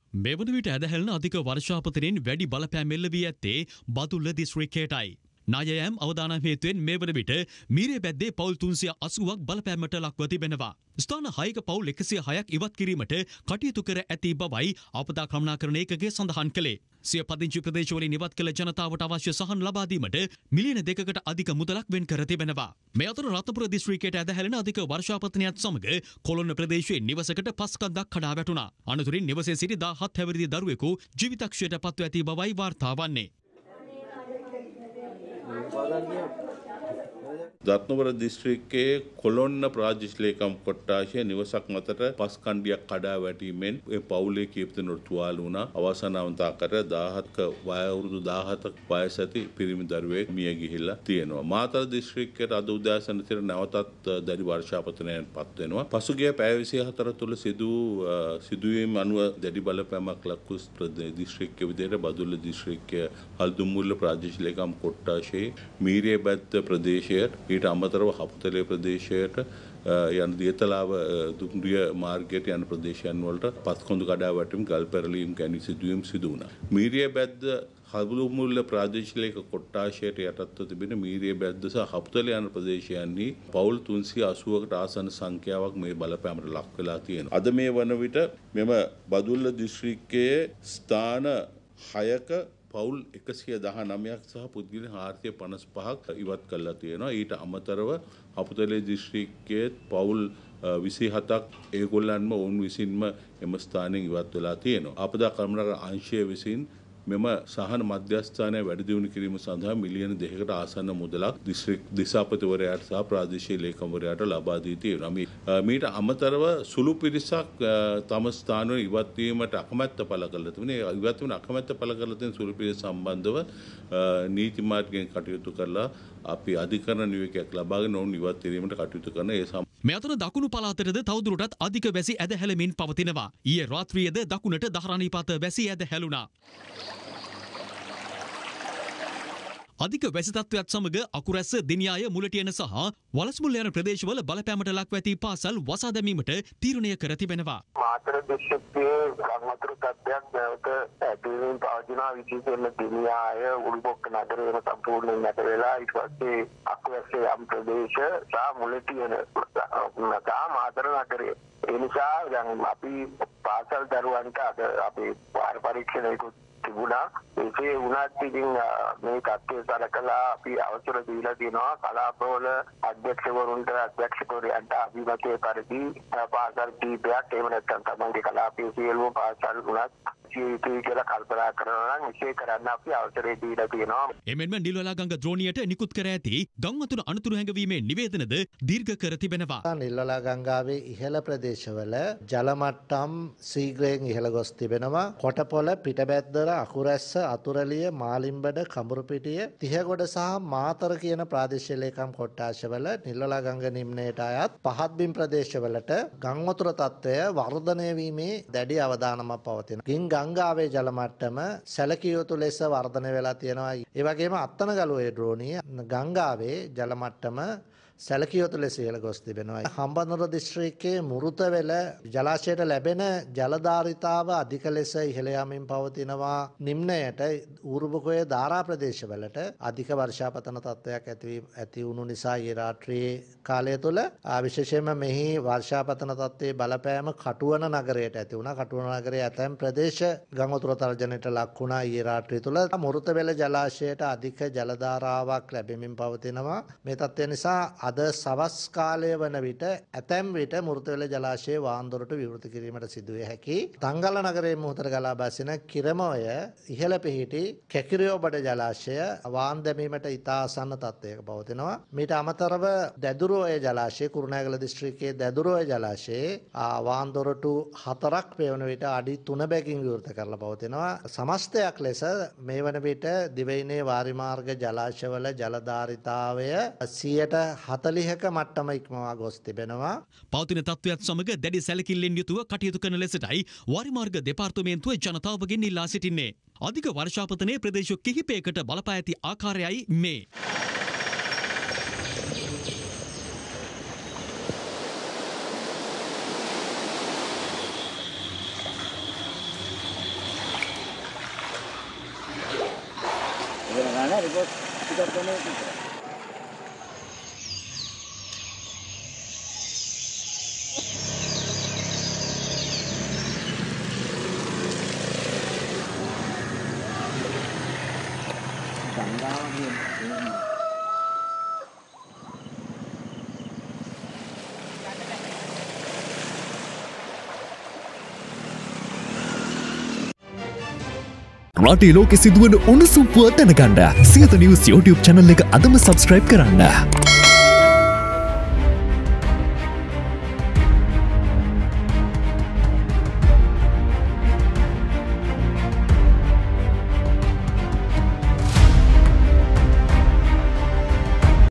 මෙවන විට ඇදහැලෙන අධික වර්ෂාපතනෙන් වැඩි බලපෑම් එල්ල වී ඇත්තේ බදුල්ල දිස්ත්‍රික්කයටයි. නායයම් අවදානම් හේතුවෙන් මේ වන විට මීරිය බැද්දේ පවුල් 380ක් බලපෑමට ලක්ව තිබෙනවා. ස්ථාන 6ක පවුල් 106ක් ඉවත් කිරීමට කටයුතු කර ඇති බවයි අපදා කළමනාකරණ ඒකකය සඳහන් කළේ. සිය පදිංචි ප්‍රදේශවලින් ඉවත් කළ ජනතාවට අවශ්‍ය සහන් ලබා දීමට මිලියන 2කට අධික මුදලක් වෙන් කර තිබෙනවා. මේ අතර රත්නපුර දිස්ත්‍රික්කයට ඇදහැලෙන අධික වර්ෂාපතනයත් සමග කොළොන්න ප්‍රදේශයේ නිවසකට පස්කන්දක් කඩා වැටුණා. අනතුරින් නිවසේ සිටි 17 හැවිරිදි දරුවෙකු ජීවිතක්ෂයට පත්ව ඇති බවයි වාර්තා වන්නේ. රත්නපුර දිස්ත්‍රික්කයේ කොළොන්න ප්‍රාදේශීය ලේකම් කොට්ටාශයේ නිවසක් මතට පස් කණ්ඩියක් කඩා වැටීමෙන් ඒ පවුලේ කීප දෙනෙකුට තුවාල වුණා. අවසානවන්තකර 17ක වයවරුදු 17ක් වයස ඇති පිරිමි දරුවෙක් මිය ගිහිල්ලා තියෙනවා. මාතර දිස්ත්‍රික්කයේ අද උදෑසන සිට නැවතත් දැඩි වර්ෂාපතනයෙන් පත් වෙනවා. පසුගිය පැය 24 තුළ සිදුවීම් අනුව දැඩි බලපෑමක් ලක්වූ දිස්ත්‍රික්කයේ විදිහට බදුල්ල දිස්ත්‍රික්කයේ හල්දුම්මුල්ල ප්‍රාදේශීය ලේකම් කොට්ටාශයේ මීරිය බැද්ද ප්‍රදේශයේ ඊට අමතරව හපුතලේ ප්‍රදේශයට යන දියතලාව දුම්රිය මාර්ගයට යන ප්‍රදේශයන් වලට පස්කොඳු කඩා වැටීම් ගල් පෙරලීම් ගැනීම සිදුවීම් සිදු වුණා. මීරිය බැද්ද හල්දුම්මුල්ල ප්‍රාදේශීය ලේක කොට්ටාශයට යටත්ව තිබෙන මීරිය බැද්ද සහ හපුතලේ යන ප්‍රදේශයන්හි පවුල් 380කට ආසන්න සංඛ්‍යාවක් මේ බලපෑමට ලක් වෙලා තියෙනවා. අද මේ වන විට මෙම බදුල්ල දිස්ත්‍රික්කයේ ස්ථාන 6ක පවුල් 119ක් සහ පුද්ගලයන් 455ක් ඉවත් කරලා තියෙනවා. ඊට අමතරව හපුතලේ දිස්ත්‍රික්කයේ පවුල් 27ක් ඒගොල්ලන්ම ඔවුන් විසින්ම එම ස්ථානයෙන් ඉවත් වෙලා තියෙනවා. අපදා කළමනාකරණ අංශය විසින් මෙම සහන මධ්‍යස්ථානය වැඩි දියුණු කිරීම සඳහා මිලියන 2කට ආසන්න මුදලක් දිස්ත්‍රික් දිසාපතිවරයාට සහ ප්‍රාදේශීය ලේකම්වරයාට ලබා දී තියෙනවා. මීට අමතරව සුළු පිරිසක් තම ස්ථානවල ඉවත් වීමට අකමැත්ත පළ කරලා තිබුණේ. ඉවත් වීම අකමැත්ත පළ කරලා තියෙන සුළු පිරිස සම්බන්ධව නීති මාර්ගයෙන් කටයුතු කරලා අපි අධිකරණ නියෝගයක් ලබාගෙන ඔවුන් ඉවත් කිරීමට කටයුතු කරන මේ අතර දකුණු පළාතටද තවදුරටත් අධික වැසි ඇදහැලෙමින් පවතිනවා. ඊයේ රාත්‍රියේද දකුණට දහරණීපත වැසි ඇදහැලුණා. අධික වැසි තත්ත්වයක් සමග අකුරැස්ස දිනියාය මුලටියන සහ වලස්මුල්ල යන ප්‍රදේශවල බලපෑමට ලක්ව ඇති පාසල් වසා දැමීමට තීරණය කර තිබෙනවා. මාතර දිස්ත්‍රික්කයේ ගම්වතුරු තත්ත්වයක් නැවත ඇතිවීම පවතිනවා. විශේෂයෙන්ම දිනියාය උල්බොක්ක නගරයේම සම්පූර්ණයෙන් නැත වෙලා ඊට පස්සේ අකුරැස්ස යම් ප්‍රදේශ සහ මුලටියන මාතර නගරයේ ඒ නිසා දැන් අපි පාසල් දරුවන්ට අද අපේ වාර පරීක්ෂණයකුත් තිබුණා. ඒකේ වුණත් ඉතින් මේ තත්ත්වය සලකලා අපි අවසර දීලා තියෙනවා කලාපවල අධ්‍යක්ෂකවරුන්ට අධ්‍යක්ෂකවරයන්ට අභිමතයේ පරිදි පාසල් කීපයක් එහෙම නැත්නම් තමන්ගේ කලාපයේ සියලුම පාසල් වුණත් ජීවිතය කියලා කල්පනා කරනවා නම් විශේෂ කරන්න අපි අවසරය දීලා තියෙනවා. එමෙන්ම නිල්වලාගංග ද්‍රෝණියට නිකුත් කර ඇති ගම්වතුන අනතුරු හැඟවීමේ නිවේදනද දීර්ඝ කර තිබෙනවා. නිල්වලාගංගාවේ ඉහළ ප්‍රදේශවල ජල මට්ටම් ශීඝ්‍රයෙන් ඉහළ ගොස් තිබෙනවා. කොටපොළ, පිටබැද්දර, අකුරැස්ස, අතුරලිය, මාලිම්බඩ, කඹුරුපිටිය, තිහගොඩ සහ මාතර කියන ප්‍රාදේශීය ලේකම් කොට්ටාශවල නිල්වලාගංග නිම්නයට අයත් පහත් බිම් ප්‍රදේශවලට ගම්වතුර තත්ත්වය වර්ධනය වීමේ දැඩි අවධානමක් පවතිනවා. ගංගාවේ ජල මට්ටම සැලකිය යුතු ලෙස වර්ධනය වෙලා තියෙනවා. ඒ වගේම අත්තනගලුවේ ද්‍රෝණිය ගංගාවේ ජල මට්ටම සැලකිය යුතු ලෙස ඉහළ ගොස් තිබෙනවා. හම්බන්තොට දිස්ත්‍රික්කයේ මුරුතවැල ජලාශයට ලැබෙන ජලධාරිතාව අධික ලෙස ඉහළ යමින් පවතිනවා. නිම්නයට ඌරුබකෝයේ ධාරා ප්‍රදේශවලට අධික වර්ෂාපතන තත්ත්වයක් ඇති වුණු නිසා ඊ රාත්‍රියේ කාලය තුළ විශේෂයෙන්ම මෙහි වර්ෂාපතන තත්ත්වයේ බලපෑම කටුවන නගරයට ඇති වුණා. කටුවන නගරයේ ඇතැම් ප්‍රදේශ ගංගොතුර තර්ජනයට ලක් වුණා. ඊ රාත්‍රිය තුළ මුරුතවැල ජලාශයට අධික ජලධාරාවක් ලැබෙමින් පවතිනවා. මේ තත්ත්වය නිසා අද සවස් කාලය වන විට ඇතැම් විට මුරුතවැල ජලාශයේ වාන්දොරට විවෘත කිරීමට සිදුවිය හැකි. තංගල්ල නගරයේ මුහුදට ගලා බසින කිරමෝය ඉහළ පිහිටි කැකිරියෝබඩ ජලාශය වාන් දැමීමට ඉතා ආසන්න තත්ත්වයක පවතිනවා. මීට අමතරව දැදුරුඔය ජලාශය කුරුණෑගල දිස්ත්‍රික්කයේ දැදුරුඔය ජලාශයේ වාන්දොරටු 4ක් පෙවන විට අඩි 3 බැගින් විවෘත කරලා පවතිනවා. සමස්තයක් ලෙස මේ වන විට දිවයිනේ වාරිමාර්ග ජලාශවල ජලධාරිතාවය 40ක මට්ටම ඉක්මවා ගොස් තිබෙනවා. පවතින තත්ත්වයක් සමග දැඩි සැලකිල්ලෙන් යුතුව කටයුතු කරන ලෙසටයි වාරිමාර්ග දෙපාර්තමේන්තුව ජනතාවගෙන් ඉල්ලා සිටින්නේ. අධික වර්ෂාපතනයේ ප්‍රදේශ කිහිපයකට බලපා ඇති ආකාරයයි මේ. කරන්නේ රිපෝට් ටිකක් දෙන්න විතරයි. රටේ ලෝකෙ සිදුවන උණුසුම් පුවත් දැනගන්න සියත නිවුස් YouTube channel එක අදම subscribe කරන්න.